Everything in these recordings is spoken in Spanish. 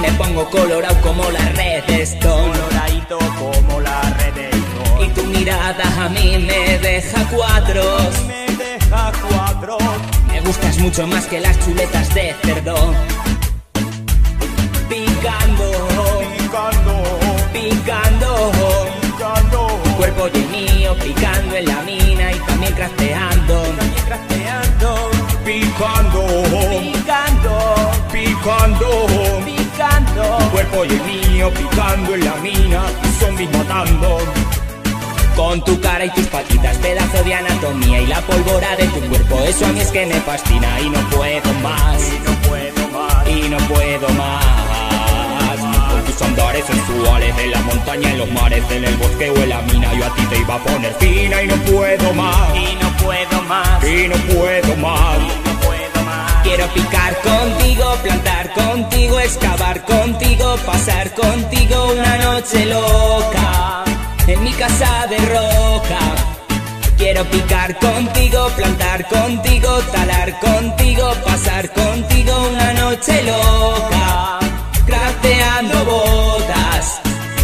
me pongo colorado como la Redstone. Coloradito como la Redstone. Y tu mirada a mí me deja cuadros. Me deja cuadros. Me gustas mucho más que las chuletas de cerdo. Picando, Picando, picando, picando. tu cuerpo y el mío picando en la mina y también crafteando. También crafteando. Picando, Picando, picando, picando. tu cuerpo y el mío picando en la mina y zombies matando. Con tu cara y tus patitas, pedazo de anatomía y la pólvora de tu cuerpo, eso a mí es que me fascina y no puedo más, Y no puedo más. y no puedo más. Con tus andares sensuales en la montaña, en los mares, en el bosque o en la mina, yo a ti te iba a poner fina y no puedo más, Y no puedo más. y no puedo más. No puedo más. Quiero picar contigo, plantar contigo, excavar contigo, pasar contigo una noche loca en mi casa de roca. Quiero picar contigo, plantar contigo, talar contigo, pasar contigo una noche loca, crafteando botas.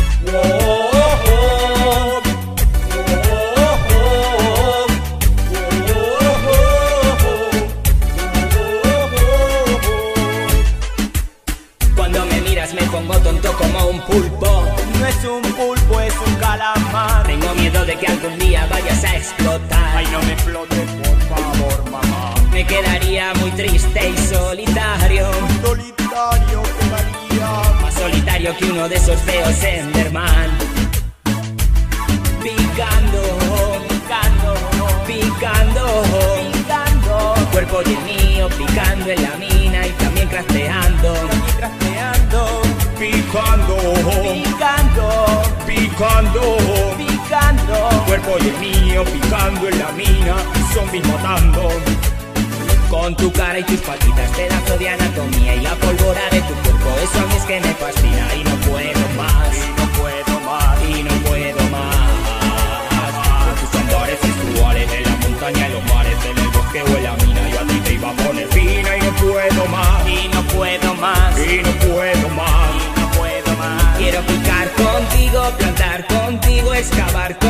Cuando me miras me pongo tonto como un pulpo. No es un pulpo, es un calamar. Tengo miedo de que algún día vayas a explotar. Ay, no me explotes, por favor, mamá. Me quedaría muy triste y solitario, Solitario quedaría. más solitario que uno de esos feos Enderman. Picando, Picando, picando, picando. tu cuerpo y el mío picando en la mina y también crafteando. También crafteando. Picando, Picando, picando, picando. tu cuerpo y el mío picando en la mina y zombies matando. Con tu cara y tus patitas, pedazo de anatomía y la pólvora de tu cuerpo, eso a mí es que me fascina y no puedo más, Y no puedo más. y no puedo más. Con tus andares sensuales en la montaña, en los mares, en el bosque o en la mina, yo a ti te iba a poner fina y no puedo más, Y no puedo más. y no puedo más. Y no puedo más. Quiero picar contigo, plantar contigo, excavar contigo,